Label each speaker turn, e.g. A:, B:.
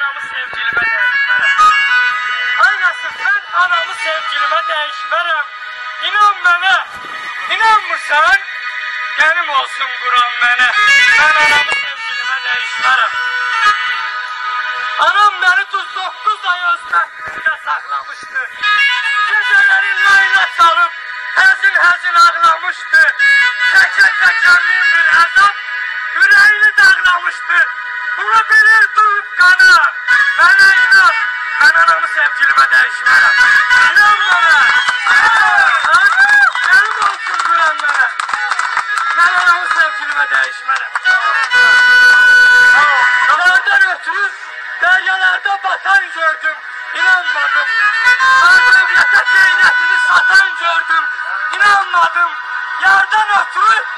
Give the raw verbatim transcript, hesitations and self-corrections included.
A: anamı sevgilime değişmərəm. Aynası ben anamı sevgilime değişmərəm. İnan mənə, inanmırsan, benim olsun Quran mənə. Ben anamı sevgilime değişmərəm. Anam beni otuz doqquz ay öz məktubunda saxlamışdı. Gecələri layla çalıb, həzin-həzin ağlamışdı. Çəkə-çəkən min bir əzab, ürəyini dağlamışdı. Bunu bilir duyub qana, mənə inan, mən anamı sevgilime değişmərəm. İnan mənə, benim olsun Quran mənə. Ben anamı sevgilime değişmərəm. Yerden ötürü deryalarda batan gördüm, inanmadım. Dövlete zeynetini satan gördüm, inanmadım. Yerden ötürü